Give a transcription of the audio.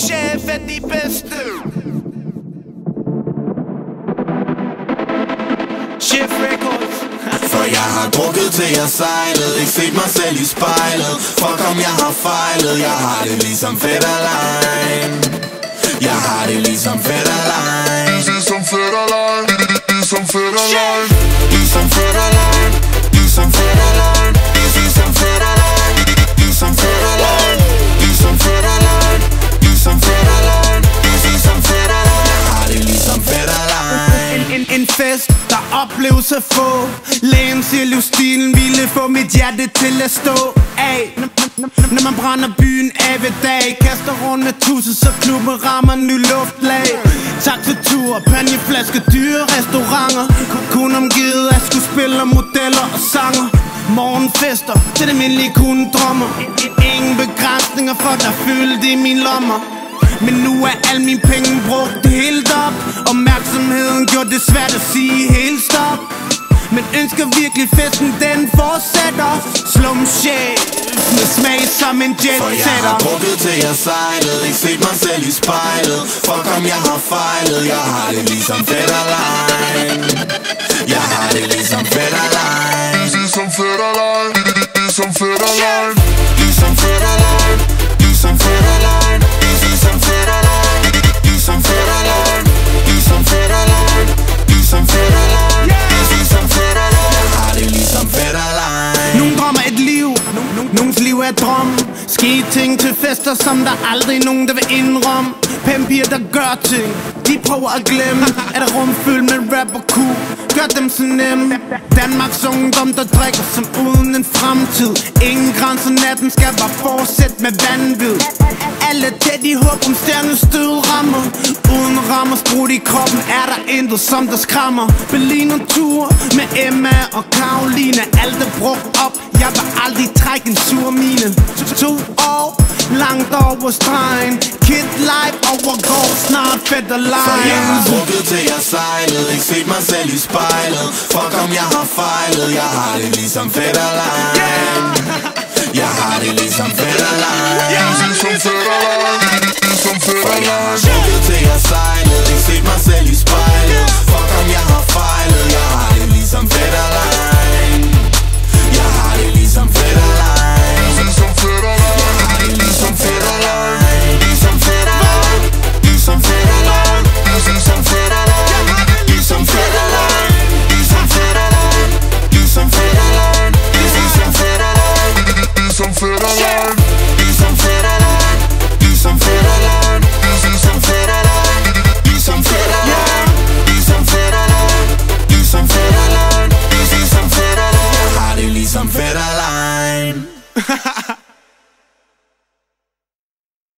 Cheff er de bedste. Cheff Records. For jeg har drukket til jeg sejlede, ikke set mig selv i spejlet. Fuck om jeg har fejlet, jeg har det ligesom Fetterlein. Jeg har det ligesom Fetterlein. Ligesom Fetterlein, ligesom Fetterlein. Ligesom Fetterlein, ligesom Fetterlein. Ligesom Fetterlein, ligesom Fetterlein. Ligesom Fetterlein, ligesom Fetterlein. Ligesom Fetterlein. Jeg har det ligesom Fetterlein. En fest, der opleves at få. Lægen siger livsstilen ville få mit hjerte til at stå af. Når man brænder byen af ved dag, kaster rundt med tusser, så klubben rammer ny luftlag. Taxatur, panjeflasker, dyre restauranter. Kun omgivet af skuespillere, modeller og sanger. Morgenfester, til det almindelige kundedrømmer. Ingen begrænsninger for der fyldt i mine lommer. Men nu er alle mine penge brugt helt op. Opmærksomheden gjorde det svært at sige helt stop. Men ønsker virkelig festen, den fortsætter. Slum chef med smag som en jetsetter. For jeg har drukket til jeg sejlede, ikke set mig selv i spejlet. Fuck om jeg har fejlet, jeg har det ligesom Fetterlein. Jeg har det ligesom Fetterlein. Ligesom Fetterlein, ligesom Fetterlein. Ligesom Fetterlein, ligesom Fetterlein. Ligesom Fetterlein, ligesom Fetterlein. Ligesom Fetterlein, ligesom Fetterlein. Ligesom Fetterlein. Jeg har det ligesom Fetterlein. Nogle drømmer et liv, nogens liv er drøm. Ske ting til fester, som der aldrig nogen der vil indrømme. Pæmpiger der gør ting, de prøver at glemme. Er der rum fyldt med rap og cool, gør dem så nemme. Danmarks ungdom der drikker som uden en fremtid. Ingen grænser, natten skal bare fortsætte med vanvid. Alle tæt i håb om stjernestød rammer. Uden rammer sprudt i kroppen er der intet som der skræmmer. Berlin og tur med Emma og Karoline. Alt er brugt op, jeg vil aldrig trække en sur mine. 2 år, langt over stregen. Kid life overgår snart Fetterlein. For jeg har drukket til jeg sejlede, ikke set mig selv i spejlet. Fuck om jeg har fejlet, jeg har det ligesom Fetterlein. Jeg har det ligesom Fetterlein. Ligesom Fetterlein, ligesom Fetterlein. For jeg har drukket til jeg sejlede, ikke set mig selv i spejlet. Fuck om jeg har fejlet, jeg har det ligesom Fetterlein. Jeg har det ligesom Fetterlein. Ligesom Fetterlein. Jeg har det ligesom Fetterlein. Ligesom Fetterlein. Ligesom Fetterlein. Ligesom Fetterlein. Ligesom Fetterlein. Ligesom Fetterlein. Ligesom Fetterlein. Ligesom Fetterlein. Ligesom Fetterlein. Ligesom Fetterlein. Ligesom Fetterlein. Ligesom Fetterlein. Ligesom Fetterlein. Ligesom Fetterlein. Ligesom Fetterlein. Ligesom Fetterlein. Jeg har det ligesom Fetterlein.